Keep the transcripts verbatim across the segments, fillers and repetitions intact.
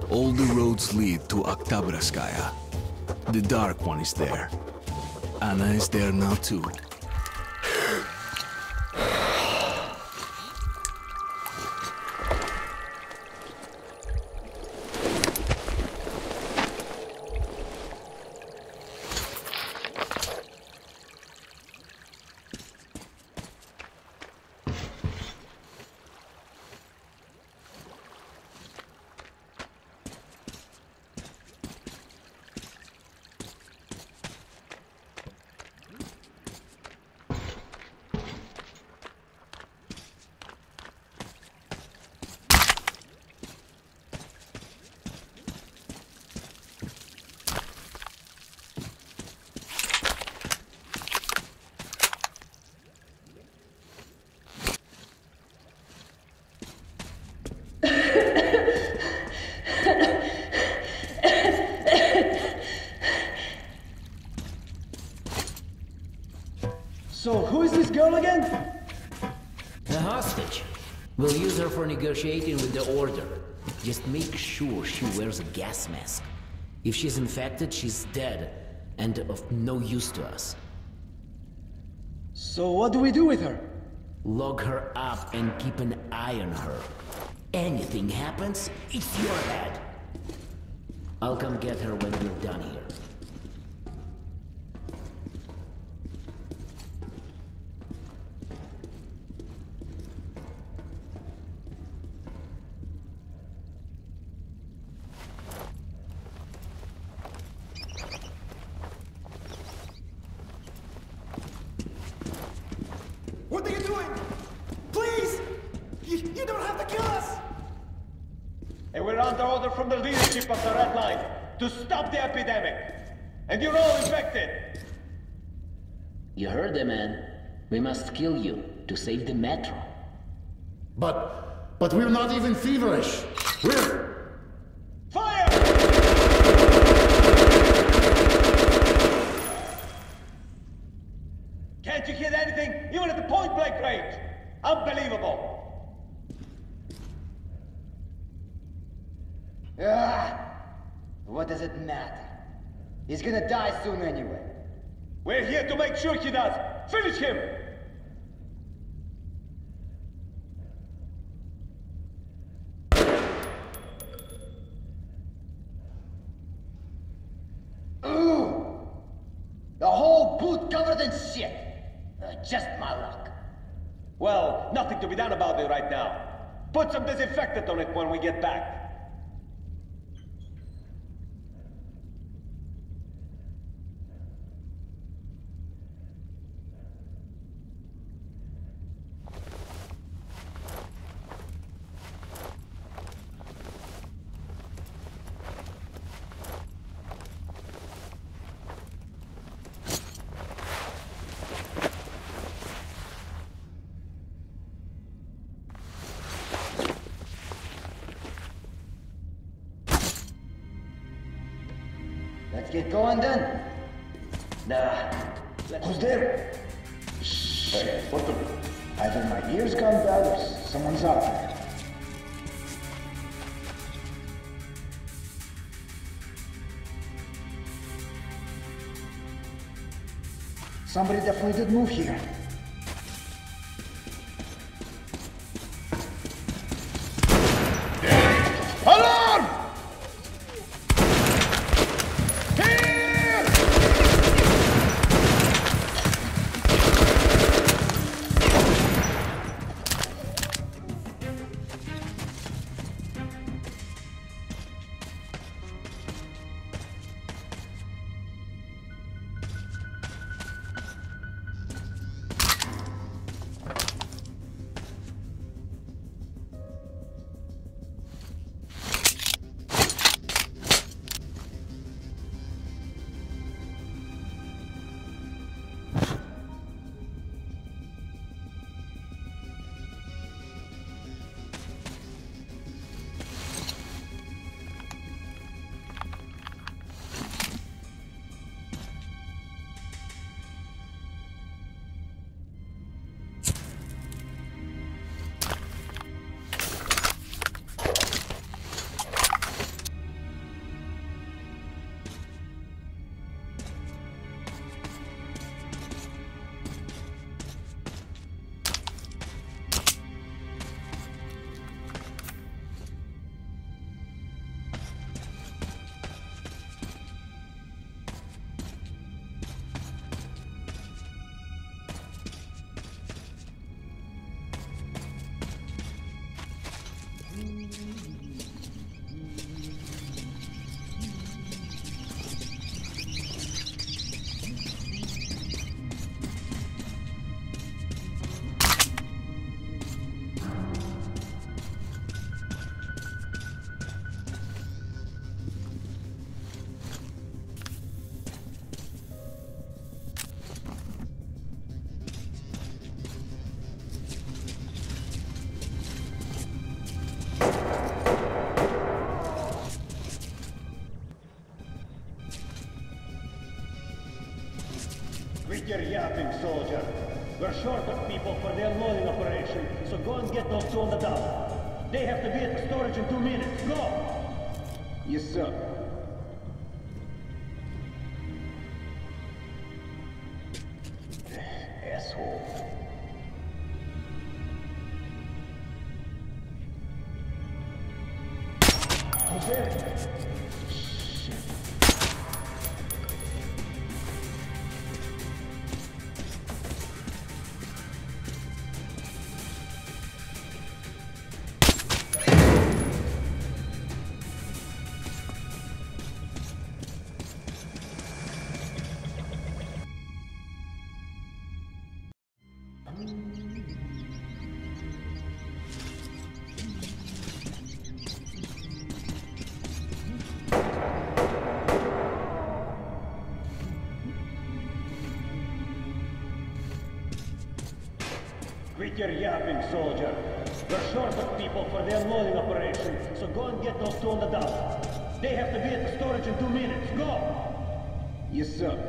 All the roads lead to Oktabraskaya. The Dark One is there. Anna is there now too. So, who is this girl again? A hostage. We'll use her for negotiating with the Order. Just make sure she wears a gas mask. If she's infected, she's dead, and of no use to us. So what do we do with her? Lock her up and keep an eye on her. Anything happens, it's your bad. I'll come get her when we're done here. What are you doing? Please! You, you don't have to kill us! And we're under order from the leadership of the Red Line to stop the epidemic. And you're all infected. You heard the man. We must kill you to save the metro. But... but we're not even feverish. We're... Fire! Can't you hear anything? Even at the point-blank range! Unbelievable! Ah, what does it matter? He's gonna die soon anyway. We're here to make sure he does! Finish him! Ooh! The whole boot covered in shit! Uh, just my luck. Well, nothing to be done about it right now. Put some disinfectant on it when we get back. Let's get going then. Nah. Who's there? Shit, what the... Either my ears gone bad or someone's out there. Somebody definitely did move here. Alarm! Quit your yapping, soldier. We're short of people for the unloading operation, so go and get those two on the dump. They have to be at the storage in two minutes. Go! Yes, sir. Asshole. Who's there? Quit your yapping, soldier. We're short of people for the unloading operation, so go and get those two on the dump. They have to be at the storage in two minutes. Go! Yes, sir.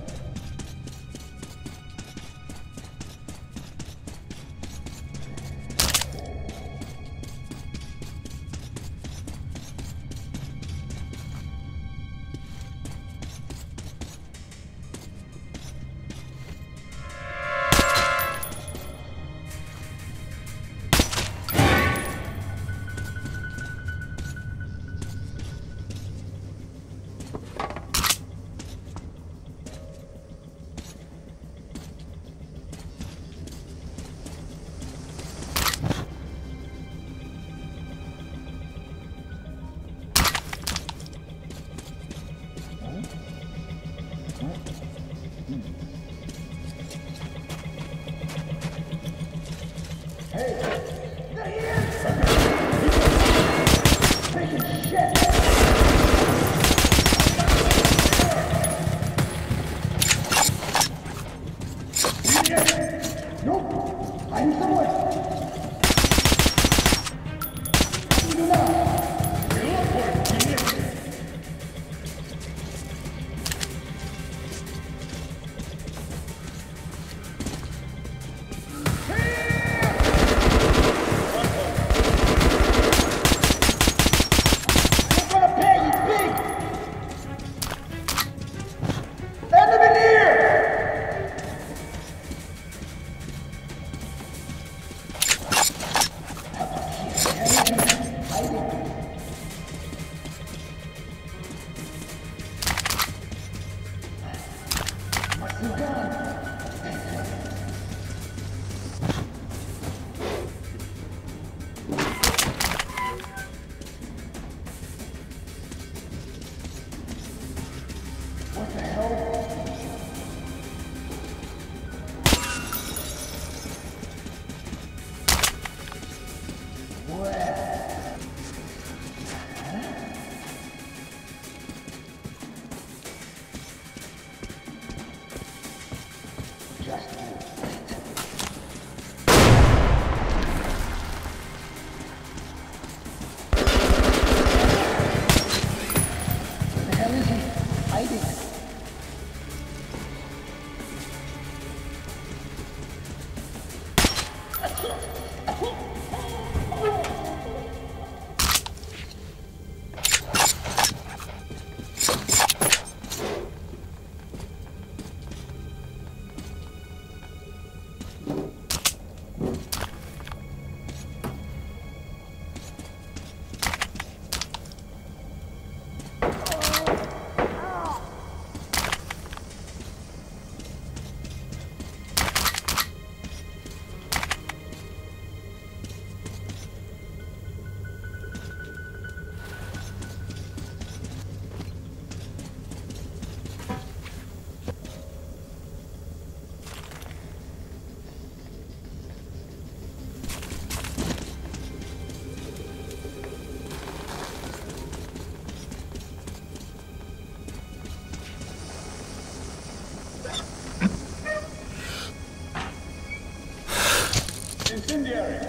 Incendiary!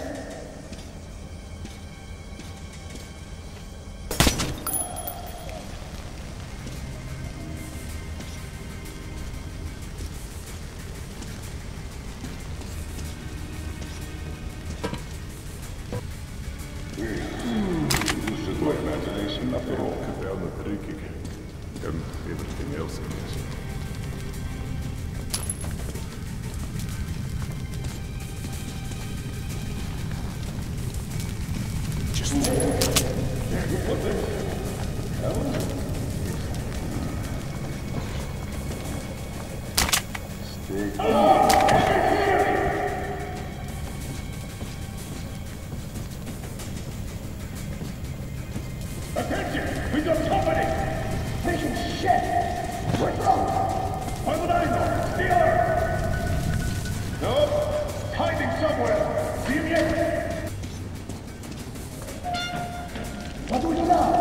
psychic, and everything else, I guess. Attention! We got company! Patient shit! What's wrong? Why would I know? The other! No, hiding somewhere! See him yet? What do we do now?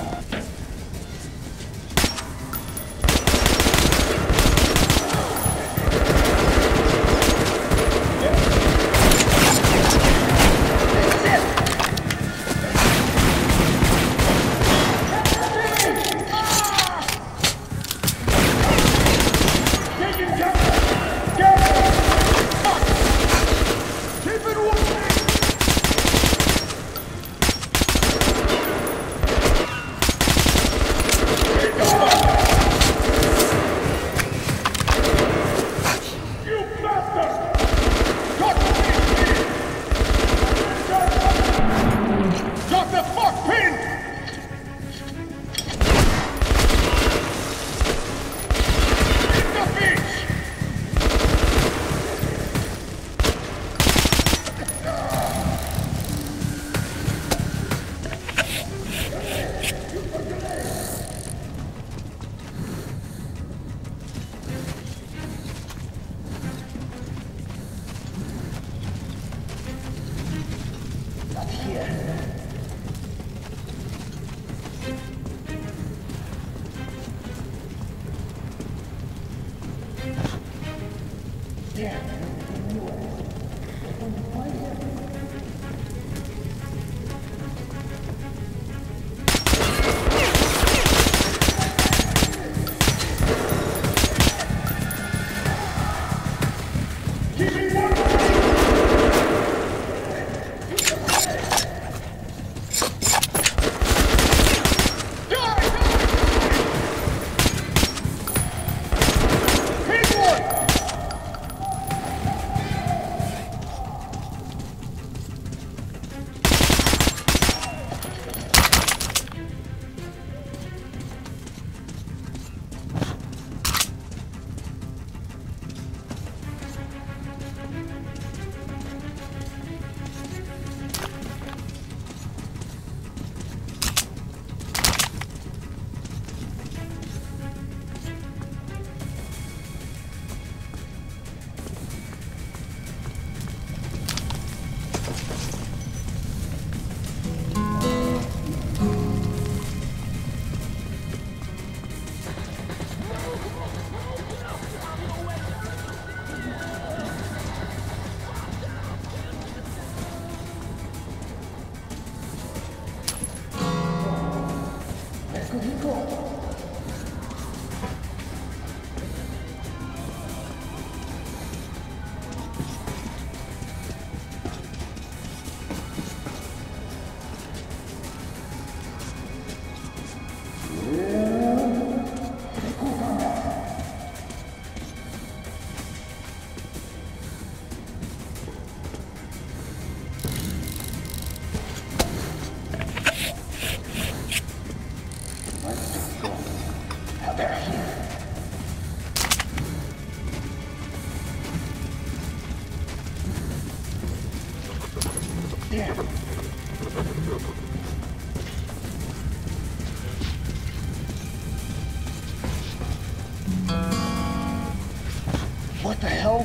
What the hell?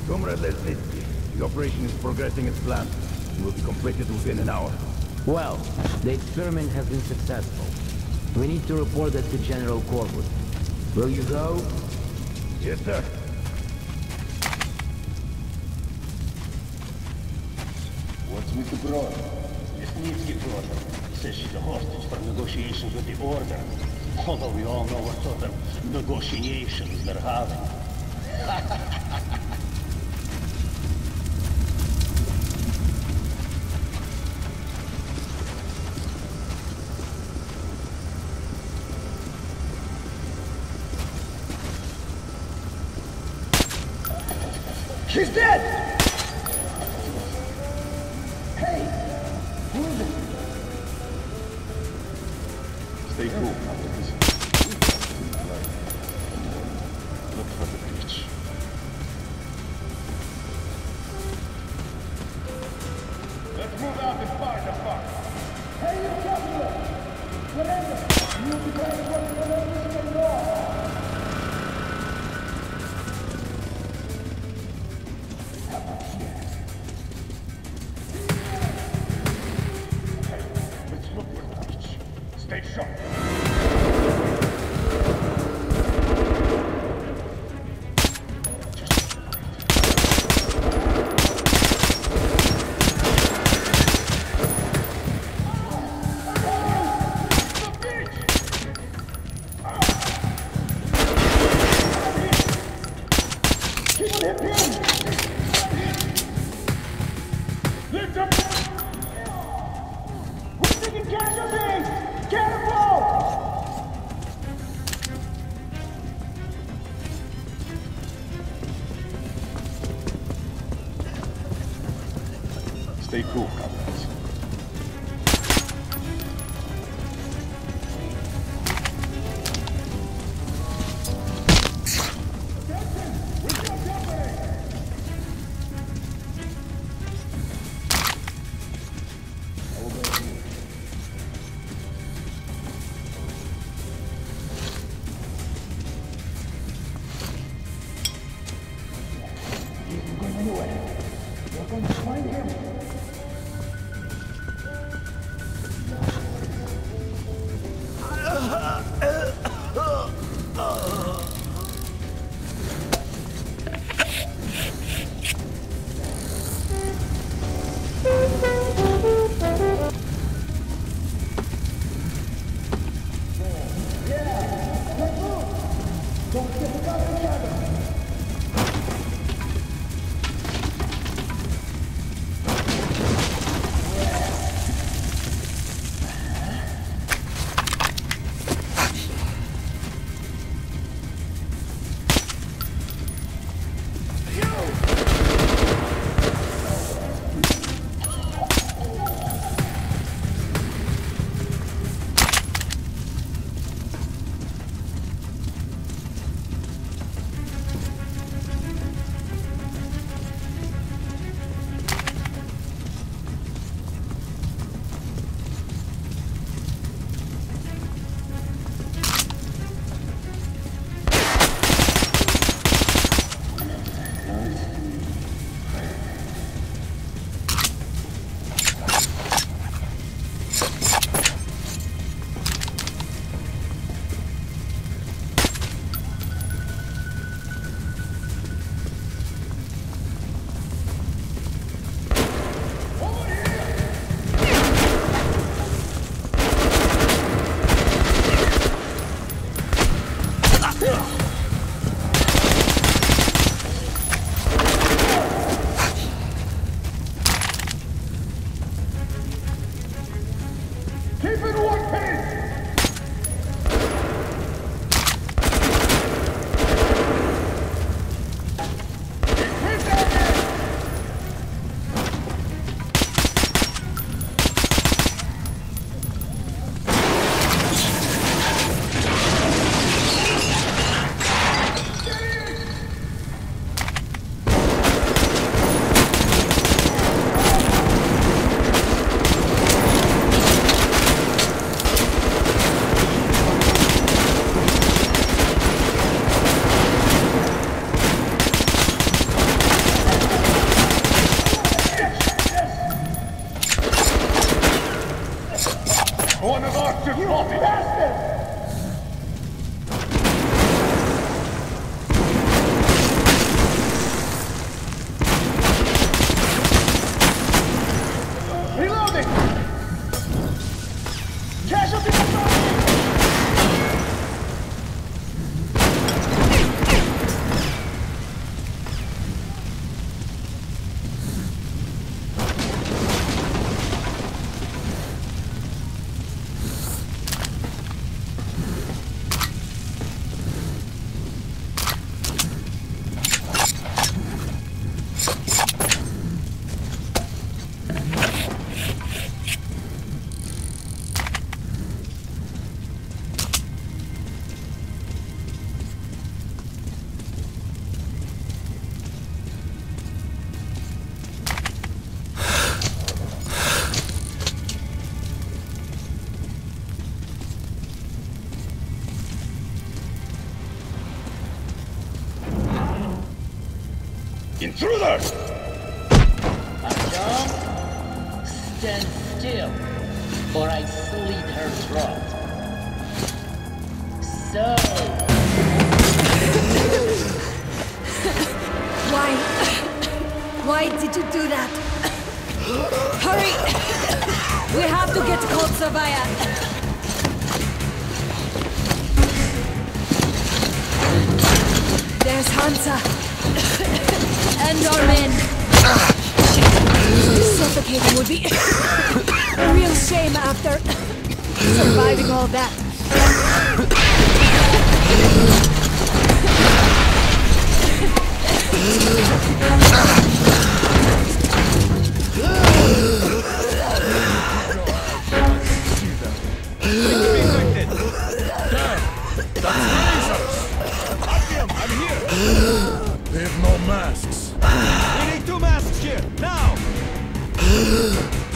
Comrade Lesnitsky, the operation is progressing as planned and will be completed within an hour. Well, the experiment has been successful. We need to report that to General Corwood. Will you go? Yes, sir. What's with the broad? Lesnitsky brought her. Says she's a hostage for negotiations with the Order. Although we all know what sort of negotiations they're having. She's dead! Hey! Who is it? Stay cool, Mutants. Look for the beach. Let's move out and fire the fuck! Hey, you capitalist! Surrender! You will be glad to work for the law! Let's look for the beach. Stay sharp. Lift up! We're taking casualties! Careful! Stay cool, comrades. Intruders! Artyom, stand still, or I slit her throat. So... Why? Why did you do that? Hurry! We have to get Kotsavaya! There's Hansa! And our men! Suffocating would be a real shame after surviving all that. They have no masks. We need two masks here, now!